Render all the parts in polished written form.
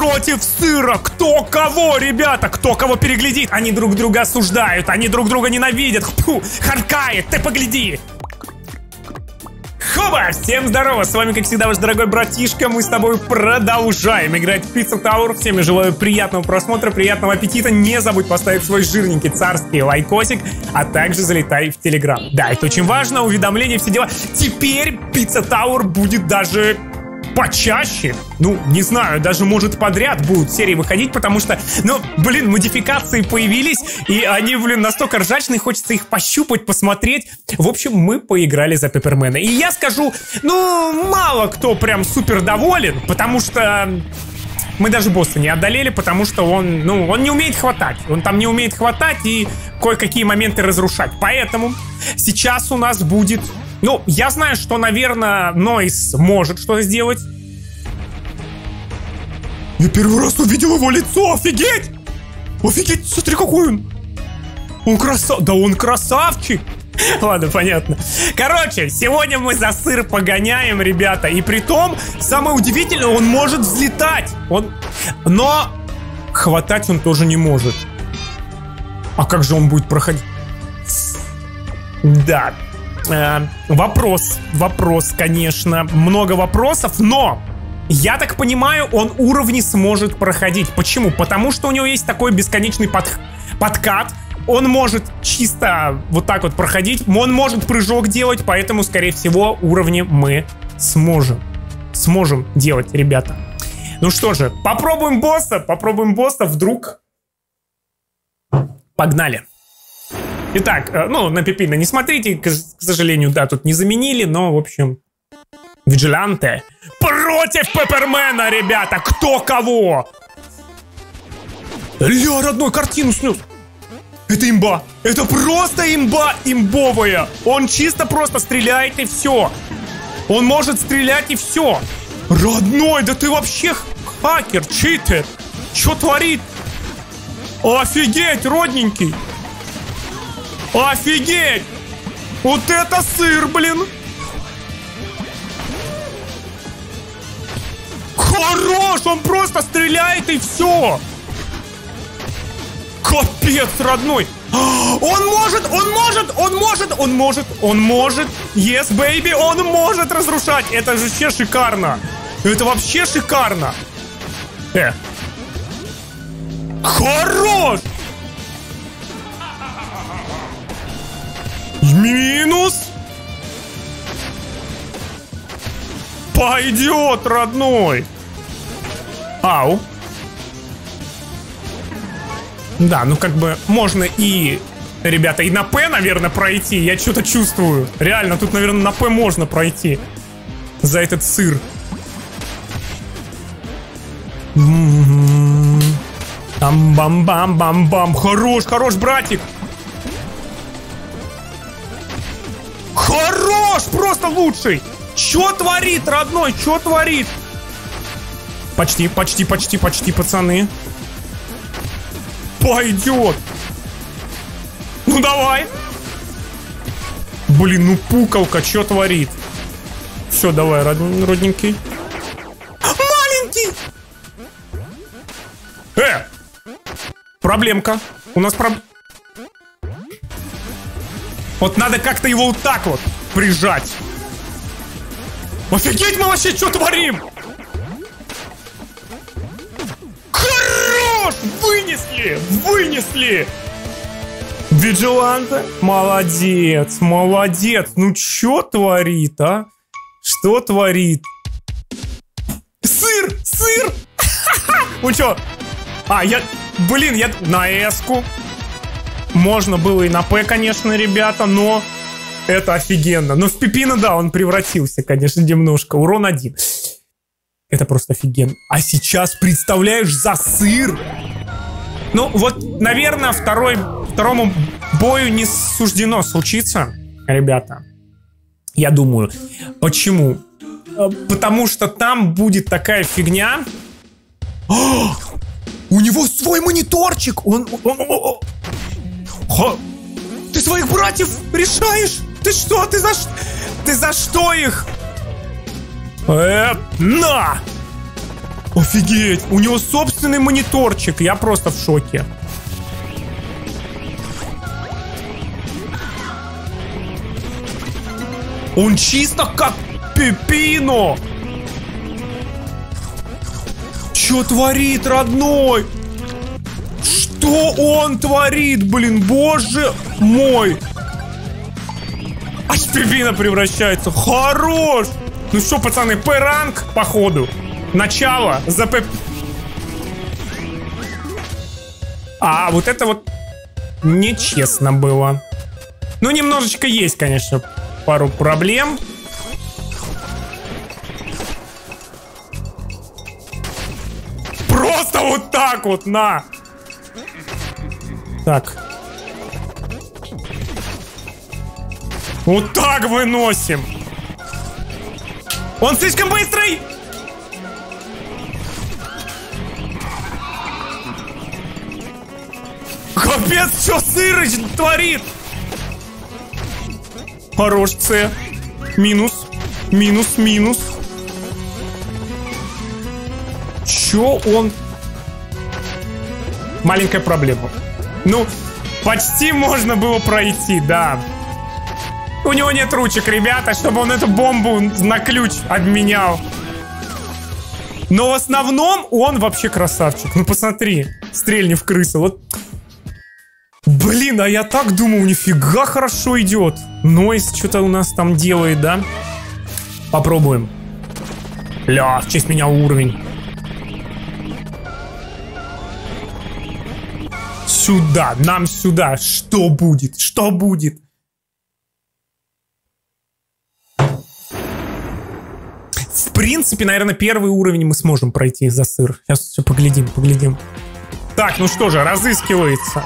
против сыра. Кто кого, ребята? Кто кого переглядит? Они друг друга осуждают, они друг друга ненавидят. Фу, харкает, ты погляди. Хоба! Всем здорово! С вами, как всегда, ваш дорогой братишка. Мы с тобой продолжаем играть в Pizza Tower. Всем я желаю приятного просмотра, приятного аппетита. Не забудь поставить свой жирненький царский лайкосик, а также залетай в Телеграм. Да, это очень важно, уведомления, все дела. Теперь Pizza Tower будет даже почаще. Ну, не знаю, даже может подряд будут серии выходить, потому что, ну, блин, модификации появились, и они, блин, настолько ржачные, хочется их пощупать, посмотреть. В общем, мы поиграли за Пеппермена. И я скажу, ну, мало кто прям супер доволен, потому что мы даже босса не одолели, потому что он, ну, он не умеет хватать. Он там не умеет хватать и кое-какие моменты разрушать. Поэтому сейчас у нас будет... Ну, я знаю, что, наверное, Нойс может что-то сделать. Я первый раз увидел его лицо, офигеть! Офигеть, смотри, какой он! Он красавчик! Да он красавчик! Ладно, понятно. Короче, сегодня мы за сыр погоняем, ребята. И притом, самое удивительное, он может взлетать. Но хватать он тоже не может. А как же он будет проходить? Да. Вопрос, конечно. Много вопросов, но я так понимаю, он уровни сможет проходить. Почему? Потому что у него есть такой бесконечный подкат. Он может чисто вот так вот проходить. Он может прыжок делать, поэтому, скорее всего, уровни мы сможем делать, ребята. Ну что же, попробуем босса, вдруг. Погнали. Итак, ну, на Пеппина не смотрите, к сожалению, да, тут не заменили, но, в общем, Vigilante против Пеппермена, ребята, кто кого? Ля, родной, картину снес. Это имба, это просто имба имбовая. Он чисто просто стреляет и все. Он может стрелять и все. Родной, да ты вообще хакер, читер. Что творит? Офигеть, родненький. Офигеть! Вот это сыр, блин! Хорош! Он просто стреляет и все! Капец, родной! Он может! Yes, baby, он может разрушать! Это же вообще шикарно! Это вообще шикарно! Хорош! Минус! Пойдет, родной! Ау! Да, ну как бы можно и, ребята, и на П, наверное, пройти. Я что-то чувствую. Реально, тут, наверное, на П можно пройти. За этот сыр. Там-бам-бам-бам-бам. Хорош, братик! Хорош! Просто лучший! Чё творит, родной? Чё творит? Почти, пацаны. Пойдет! Ну давай! Блин, ну пукалка, чё творит? Все, давай, родненький. Маленький! Проблемка. У нас Вот надо как-то его вот так вот прижать. Офигеть, мы вообще что творим? Хорош! Вынесли! Vigilante, молодец. Ну что творит, а? Что творит? Сыр! Ну что? Я на эску. Можно было и на П, конечно, ребята, но это офигенно. Но в Пеппина, да, он превратился, конечно, немножко. Урон 1. Это просто офигенно. А сейчас, представляешь, за сыр? Ну, вот, наверное, второму бою не суждено случиться, ребята. Я думаю. Почему? Потому что там будет такая фигня. У него свой мониторчик! Ты своих братьев решаешь? Ты что? Ты за что их? На! Офигеть! У него собственный мониторчик. Я просто в шоке. Он чисто как Пепино. Чё творит, родной? Что он творит, блин? Боже мой. Аж Пепино превращается. Хорош! Ну что, пацаны, П-ранг, походу. Начало за П... А, вот это вот нечестно было. Ну, немножечко есть, конечно, пару проблем. Просто вот так вот, на! Так. Вот так выносим. Он слишком быстрый! Капец, что Сырыч творит? Хорош, С. Минус. Минус, минус. Чё он? Маленькая проблема. Ну, почти можно было пройти, да. У него нет ручек, ребята, чтобы он эту бомбу на ключ обменял. Но в основном он вообще красавчик. Ну, посмотри. Стрельни в крысу. Вот. Блин, а я так думал, нифига хорошо идет. Нойс что-то у нас там делает, да? Попробуем. Ля, в честь меня уровень. Сюда, нам сюда. Что будет? Что будет? В принципе, наверное, первый уровень мы сможем пройти за сыр. Сейчас все поглядим, поглядим. Так, ну что же, разыскивается.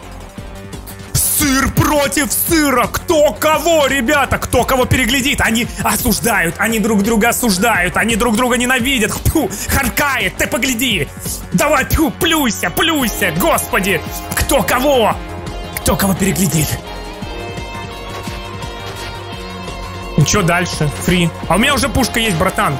Сыр против сыра! Кто кого, ребята? Кто кого переглядит? Они осуждают, они друг друга осуждают, они друг друга ненавидят. Фу, харкает, ты погляди! Давай, фу, плюйся, плюйся, господи! Кто кого? Кто кого переглядит? Ну что дальше? Фри. А у меня уже пушка есть, братан.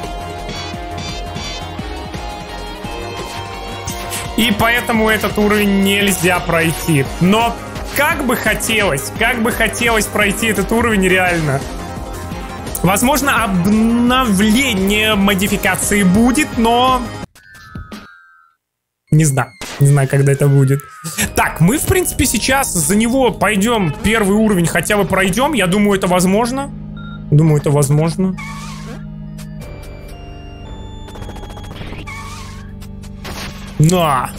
И поэтому этот уровень нельзя пройти. Но как бы хотелось пройти этот уровень реально. Возможно, обновление модификации будет, но... Не знаю, когда это будет. Так, мы, в принципе, сейчас за него пойдем первый уровень хотя бы пройдем. Я думаю, это возможно. Думаю, это возможно. На!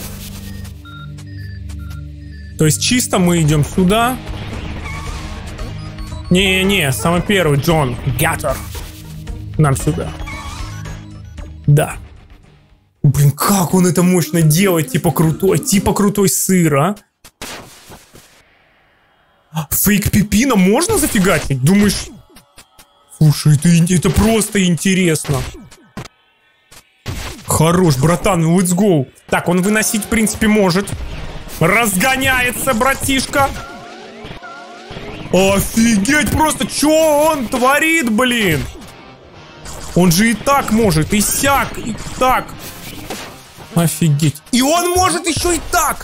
То есть чисто мы идем сюда. Не-не, самый первый, Джон Гаттер. Нам сюда. Да. Блин, как он это мощно делает, типа крутой сыр, а? Фейк Пепино можно зафигачить? Думаешь... Слушай, это просто интересно. Хорош, братан, let's go. Так, он выносить, в принципе, может. Разгоняется, братишка. Офигеть просто, что он творит, блин. Он же и так может, и сяк, и так. Офигеть. И он может еще и так.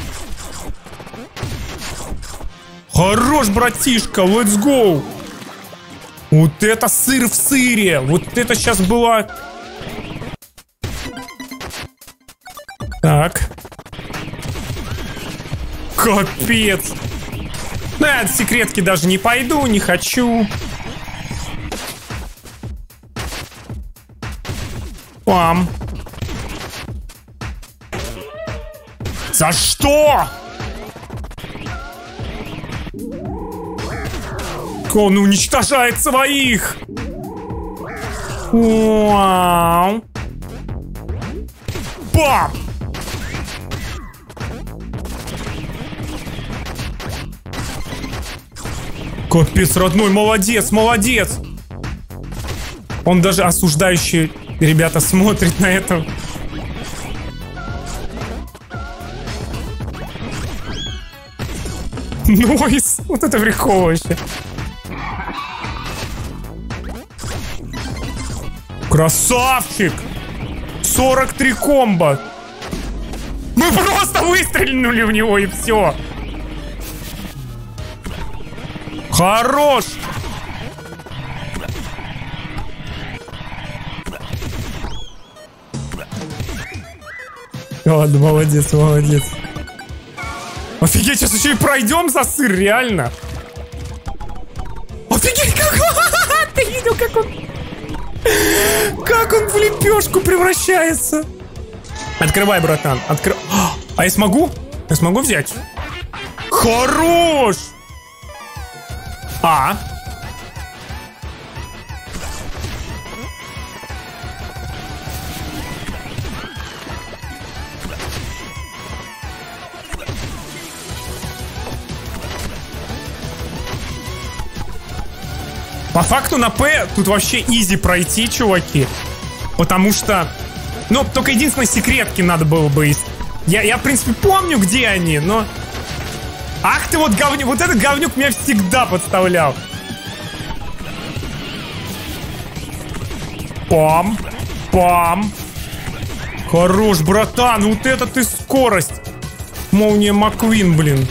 Хорош, братишка, let's go. Вот это сыр в сыре. Вот это сейчас была... Так. Капец. Ну, я от секретки даже не пойду, не хочу. Пам. За что? Он уничтожает своих. Вау. Бам. Капец, родной, молодец, молодец. Он даже осуждающий, ребята, смотрит на это. Нойс. Вот это приколище. Красавчик! 43 комбо. Мы просто выстрелили в него и все. Хорош. Ладно, молодец, молодец. Офигеть, сейчас еще и пройдем за сыр, реально. Офигеть, как он... Ты видел, как он... Как он в лепешку превращается. Открывай, братан. А я смогу? Я смогу взять? Хорош! А? По факту на П тут вообще изи пройти, чуваки. Потому что... Ну, только единственное, секретки надо было бы... Я в принципе, помню, где они, но... Ах ты вот говнюк. Вот этот говнюк меня всегда подставлял. Пам. Пам. Хорош, братан. Вот это ты скорость. Молния Маккуин, блин.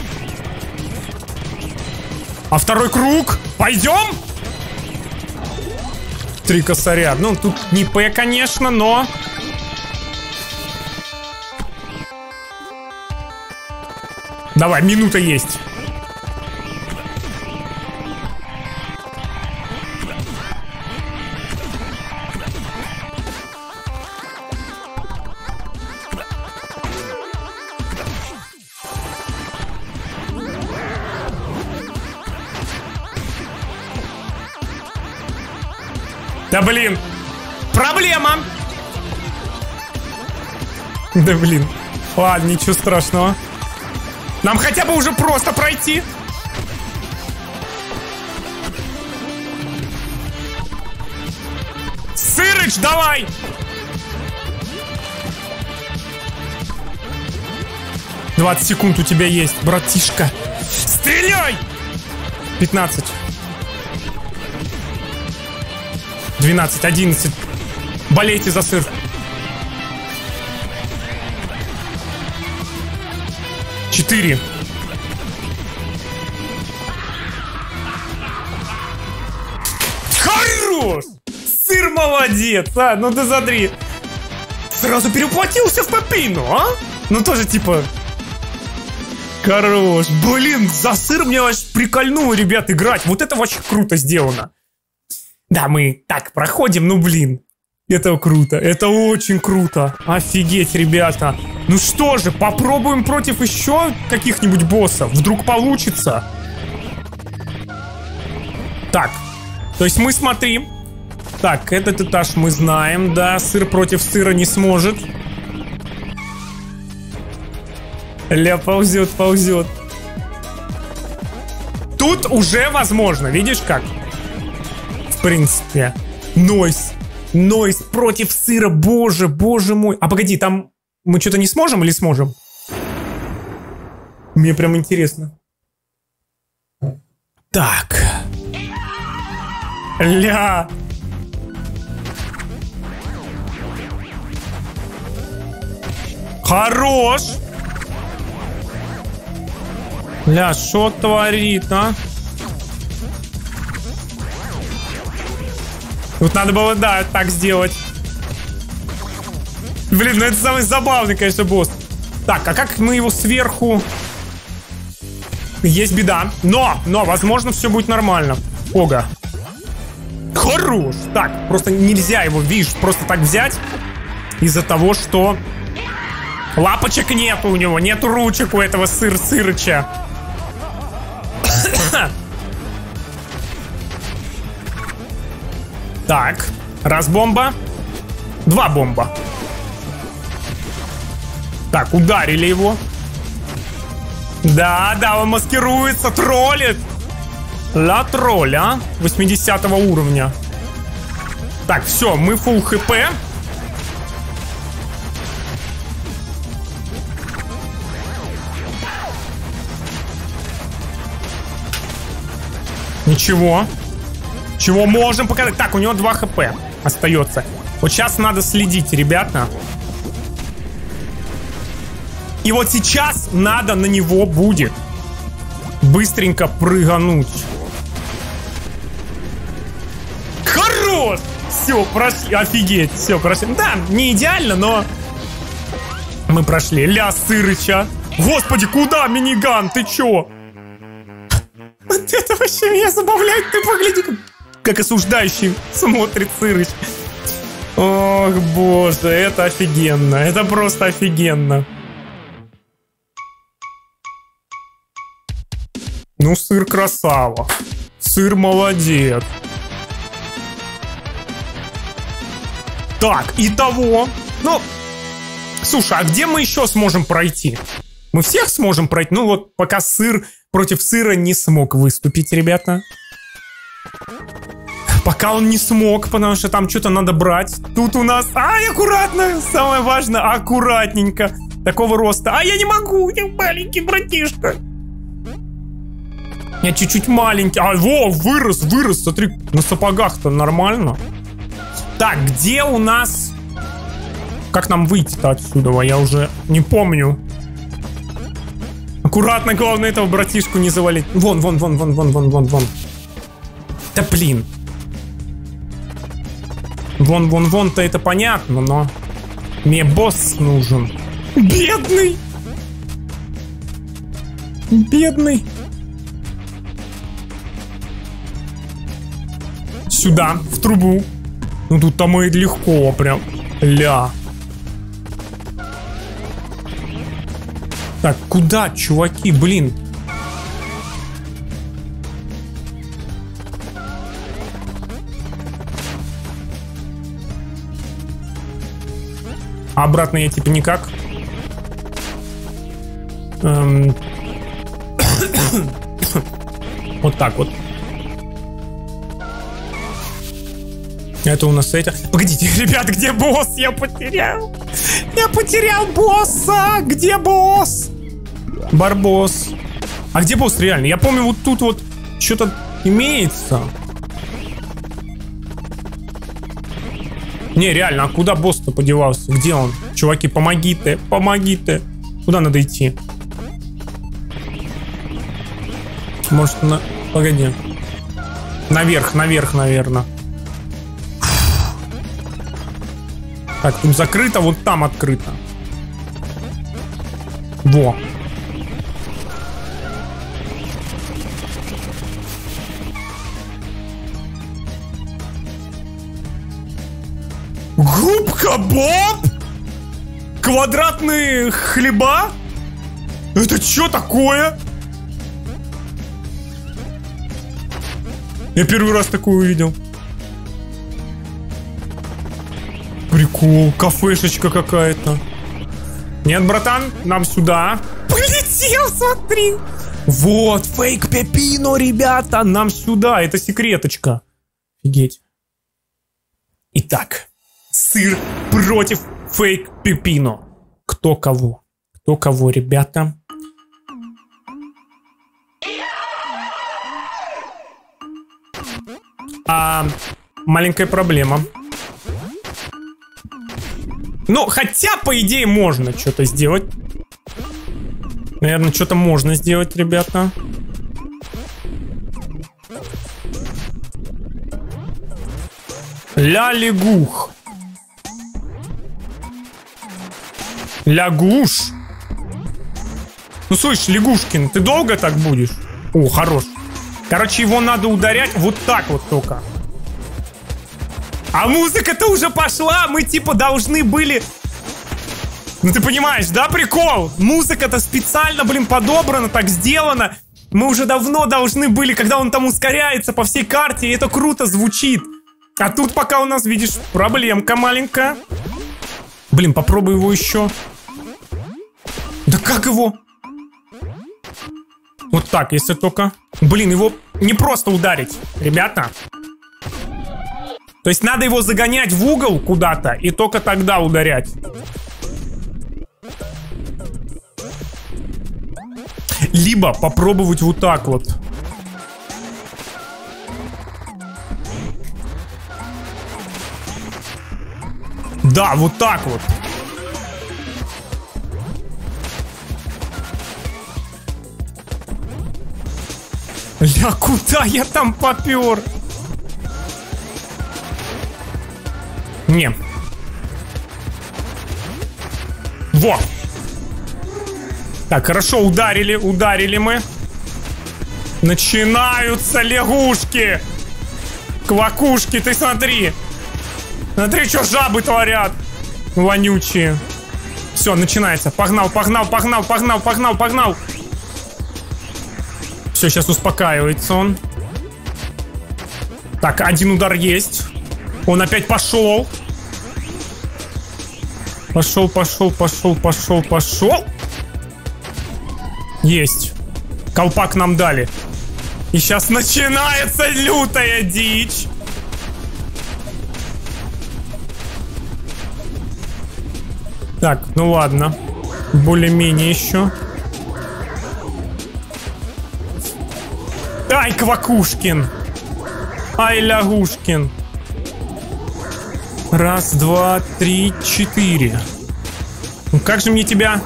А второй круг? Пойдем? 3 косаря. Ну, тут не П, конечно, но... Давай, минута есть. Да блин. Проблема. Да блин. Ладно, ничего страшного. Нам хотя бы уже просто пройти. Сырыч, давай! «20 секунд у тебя есть, братишка. Стреляй! 15. 12, 11. Болейте за сыр. 4. Хорош! Сыр молодец, а? Ну ты смотри. Сразу переплатился в попину, а? Ну тоже типа... Хорош. Блин, за сыр мне вообще прикольнуло, ребят, играть. Вот это вообще круто сделано. Да, мы так проходим, ну блин. Это круто, это очень круто. Офигеть, ребята. Ну что же, попробуем против еще каких-нибудь боссов. Вдруг получится. Так, то есть мы смотрим. Так, этот этаж мы знаем, да. Сыр против сыра не сможет. Ля, ползет, ползет. Тут уже возможно, видишь как? В принципе. Нойс. Нойс против сыра, боже, боже мой. А погоди, там мы что-то не сможем или сможем? Мне прям интересно. Так. Ля. Хорош. Ля, что творит, а? Тут надо было, да, так сделать. Блин, ну это самый забавный, конечно, босс. Так, а как мы его сверху... Есть беда. Но, возможно, все будет нормально. Ога. Хорош. Так, просто нельзя его, видишь, просто так взять. Из-за того, что... Лапочек нету у него, нету ручек у этого сырыча. Так, раз бомба. 2 бомба. Так, ударили его. Да, он маскируется, троллит. Ла тролль, а? 80 уровня. Так, все, мы фулл хп. Ничего. Чего можем показать? Так, у него 2 хп остается. Вот сейчас надо следить, ребята. И вот сейчас надо на него будет быстренько прыгануть. Хорош! Все, прошли. Офигеть, все, прошли. Да, не идеально, но мы прошли. Ля Сырыча. Господи, куда миниган? Ты чё? Вот это вообще меня забавляет. Ты погляди, как осуждающий смотрит Сырыч. Ох, боже, это офигенно. Это просто офигенно. Ну, Сыр красава. Сыр молодец. Так, итого. Ну, слушай, а где мы еще сможем пройти? Мы всех сможем пройти? Ну вот, пока Сыр против Сыра не смог выступить, ребята. Пока он не смог, потому что там что-то надо брать. Тут у нас... Ай, аккуратно! Самое важное, аккуратненько. Такого роста. А я не могу, я маленький братишка. Я чуть-чуть маленький. А, во, вырос. Смотри, на сапогах-то нормально. Так, где у нас... Как нам выйти-то отсюда? Я уже не помню. Аккуратно, главное, этого братишку не завалить. Вон. Да блин. Вон-то это понятно, но... Мне босс нужен. Бедный. Сюда, в трубу. Ну тут там и легко прям. Ля. Так, куда, чуваки, блин? А обратно я типа никак. Вот так вот. Это у нас это... Погодите, ребят, где босс? Я потерял босса! Где босс? Барбос. А где босс реально? Я помню, вот тут вот что-то имеется. Не, реально, а куда босс-то подевался? Где он? Чуваки, помоги ты. Куда надо идти? Может, на... Погоди. Наверх, наверное. Так, тут закрыто, вот там открыто. Во. Губка Боб? Квадратные хлеба? Это что такое? Я первый раз такое увидел. Прикол, кафешечка какая-то. Нет, братан, нам сюда. Полетел, смотри. Вот, фейк Пеппино, ребята, нам сюда. Это секреточка. Офигеть. Итак, Сыр против фейк Пеппино. Кто кого? Кто кого, ребята? Маленькая проблема. Ну, хотя, по идее, можно что-то сделать. Наверное, что-то можно сделать, ребята. Ля-лягух. Лягуш. Ну, слышь, Лягушкин, ты долго так будешь? О, хорош. Короче, его надо ударять вот так вот только. А музыка-то уже пошла, мы типа должны были... Ну ты понимаешь, да, прикол? Музыка-то специально, блин, подобрана, так сделана. Мы уже давно должны были, когда он там ускоряется по всей карте, и это круто звучит. А тут пока у нас, видишь, проблемка маленькая. Блин, попробуй его еще. Да как его? Вот так, если только... Блин, его не просто ударить, ребята. То есть надо его загонять в угол куда-то и только тогда ударять. Либо попробовать вот так вот. Да, вот так вот. Ля, куда я там попер? Не. Во! Так, хорошо, ударили мы. Начинаются лягушки. Квакушки, ты смотри. Смотри, что жабы творят. Вонючие. Все, начинается. Погнал. Все, сейчас успокаивается он. Так, один удар есть. Он опять пошел. Пошел. Есть. Колпак нам дали. И сейчас начинается лютая дичь. Так, ну ладно. Более-менее еще. Ай, Квакушкин. Ай, Лягушкин. Раз, два, три, четыре. Ну как же мне тебя...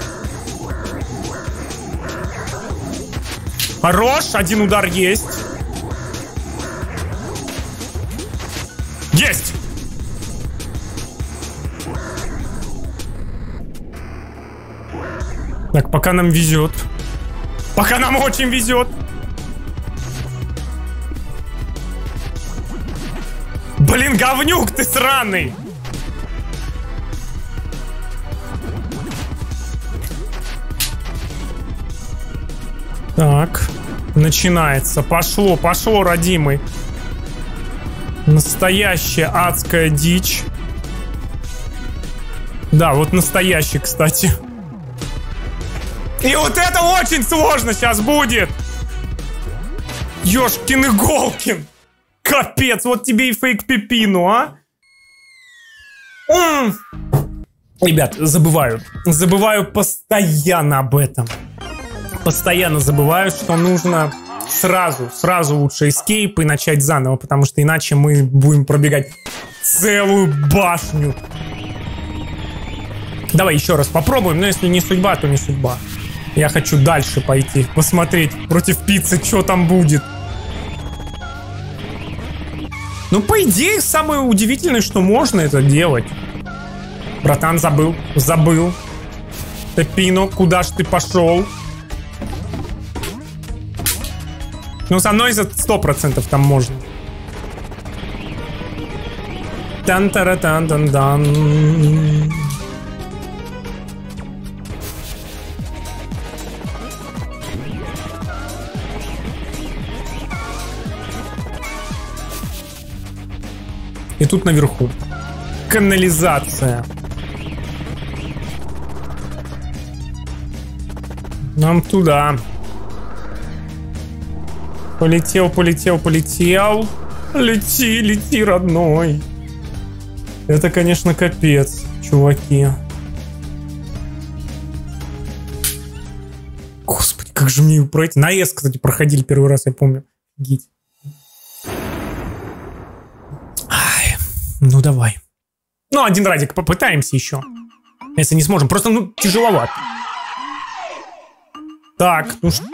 Хорош, один удар есть. Есть! Так, пока нам везет. Пока нам очень везет. Блин, говнюк ты сраный! Так, начинается. Пошло, родимый. Настоящая адская дичь. Да, вот настоящий, кстати. И вот это очень сложно сейчас будет. Ёшкин иголкин. Капец, вот тебе и фейк Пепину, а? Ребят, забываю постоянно об этом. Постоянно забываю, что нужно сразу лучше эскейп и начать заново, потому что иначе мы будем пробегать целую башню. Давай еще раз попробуем, но если не судьба, то не судьба. Я хочу дальше пойти, посмотреть против пиццы, что там будет. Ну, по идее, самое удивительное, что можно это делать. Братан, забыл. Пепино, куда ж ты пошел? Ну, со мной за 100% там можно. Тан-тара-тан-тан-дан. И тут наверху канализация. Нам туда. Полетел. Лети, родной. Это, конечно, капец, чуваки. Господи, как же мне его пройти. На С, кстати, проходили первый раз, я помню. Офигеть. Ну, давай. Ну, один радик попытаемся еще. Если не сможем. Просто, ну, тяжеловато. Так, ну что...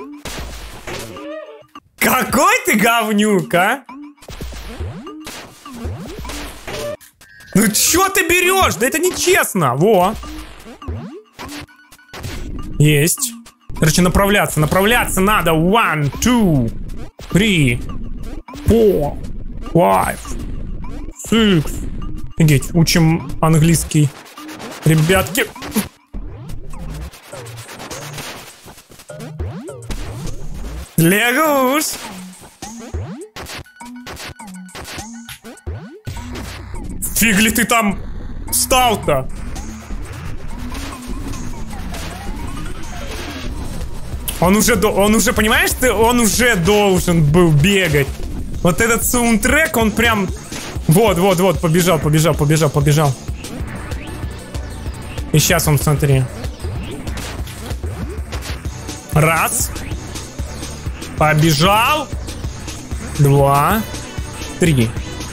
Какой ты говнюк, а? Ну, чё ты берешь? Да это нечестно. Во. Есть. Короче, направляться надо. 1, 2, 3, 4, 5, 6. Офигеть, учим английский. Ребятки. Лягуш. Фиг ли ты там встал-то? Он уже, понимаешь, он уже должен был бегать. Вот этот саундтрек, он прям... Вот, побежал. И сейчас он, смотри. Раз. Побежал. 2, 3.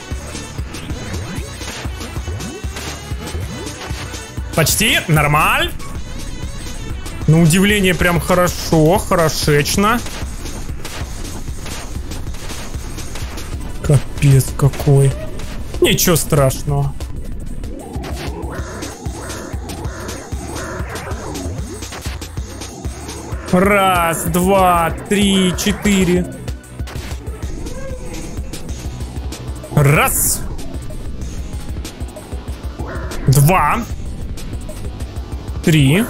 Почти, нормаль. На удивление прям хорошо, хорошечно. Пипец какой. Ничего страшного. Раз, два, три, четыре. Раз. Два. Три.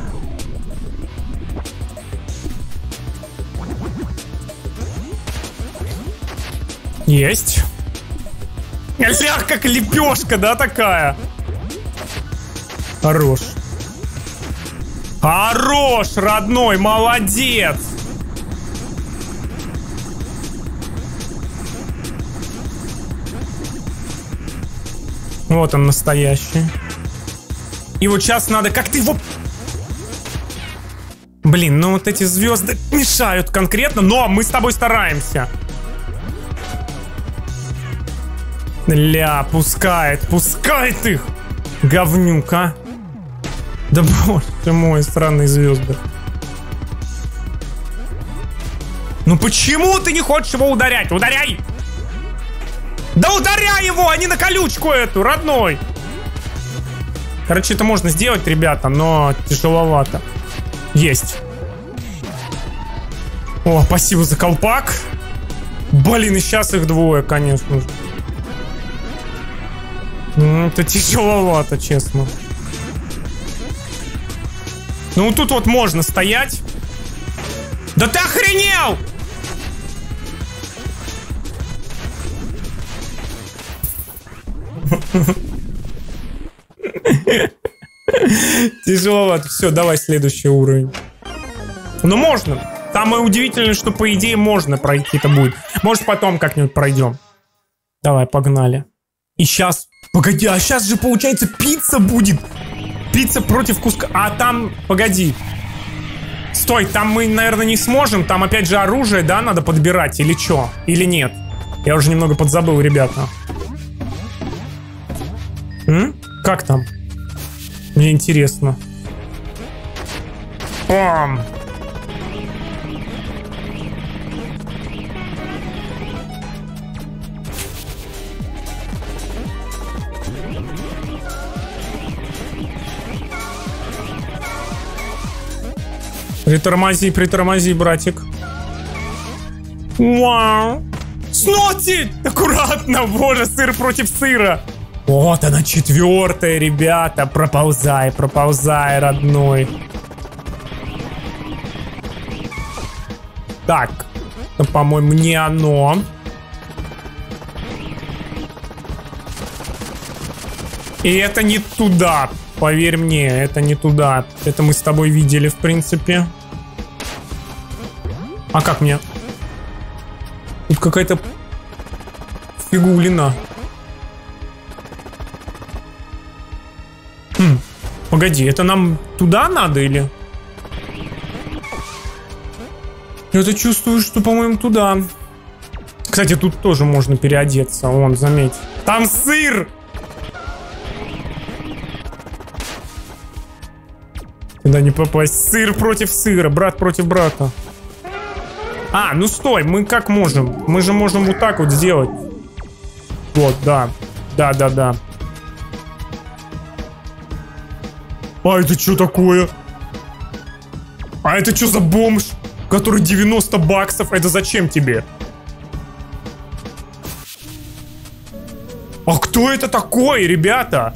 Есть. Лях, как лепешка, да, такая? Хорош. Хорош, родной, молодец. Вот он настоящий. И вот сейчас надо как-то его... Блин, ну вот эти звезды мешают конкретно, но мы с тобой стараемся. Ля, пускает их. Говнюк, а. Да боже мой, странные звезды. Ну почему ты не хочешь его ударять? Ударяй! Да ударяй его, а не на колючку эту, родной! Короче, это можно сделать, ребята, но тяжеловато. Есть. О, спасибо за колпак. Блин, и сейчас их двое, конечно же. Это тяжеловато, честно. Ну, тут вот можно стоять. Да ты охренел! Тяжеловато. Все, давай следующий уровень. Ну, можно. Самое удивительное, что, по идее, можно пройти-то будет. Может, потом как-нибудь пройдем. Давай, погнали. И сейчас... Погоди, а сейчас же, получается, пицца будет. Пицца против куска... А там... Погоди. Стой, там мы, наверное, не сможем. Там, опять же, оружие, да, надо подбирать? Или что? Или нет? Я уже немного подзабыл, ребята. Как там? Мне интересно. Пам! Притормози, притормози, братик. Вау! Сноти! Аккуратно, боже, сыр против сыра. Вот она, четвертая, ребята. Проползай, проползай, родной. Так, по-моему, не оно. И это не туда. Поверь мне, это не туда. Это мы с тобой видели, в принципе. А как мне? Тут какая-то фигулина. Погоди, это нам туда надо или? Я-то чувствую, что, по-моему, туда. Кстати, тут тоже можно переодеться. Вон, заметь. Там сыр! Туда не попасть. Сыр против сыра, брат против брата. А, ну стой, мы как можем? Мы же можем вот так вот сделать. Вот, да. Да. А это что такое? А это что за бомж, который 90 баксов? Это зачем тебе? А кто это такой, ребята?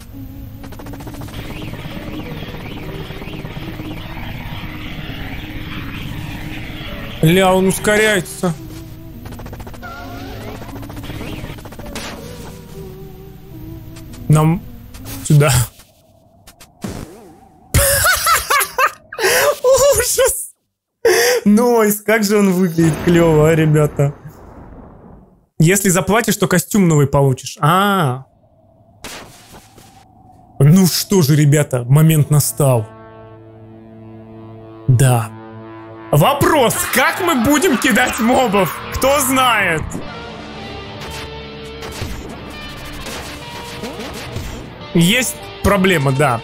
Ля, он ускоряется. Нам сюда. Ужас. Нойс, как же он выглядит клево, а, ребята. Если заплатишь, то костюм новый получишь. Ну что же, ребята, момент настал. Да. Вопрос, как мы будем кидать мобов? Кто знает? Есть проблема, да.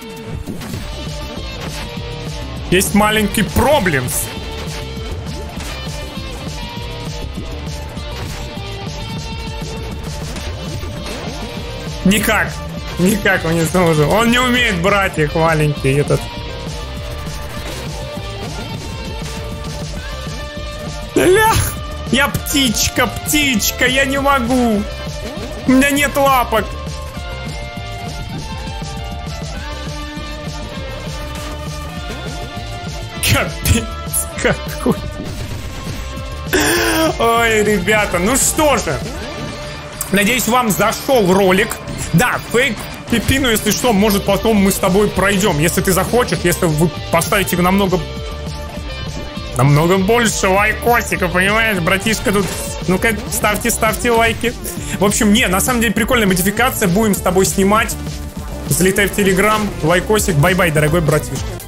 Есть маленький проблемс. Никак. Никак он не сможет. Он не умеет брать их маленький этот. Ля! Я птичка, птичка, я не могу. У меня нет лапок. Капец какой. Ой, ребята, ну что же. Надеюсь, вам зашел ролик. Да, фейк Пипину, если что, может потом мы с тобой пройдем. Если ты захочешь, если вы поставите намного больше лайкосика, понимаешь, братишка тут. Ну-ка, ставьте лайки. В общем, не, на самом деле прикольная модификация. Будем с тобой снимать. Залетай в Телеграм, лайкосик. Бай-бай, дорогой братишка.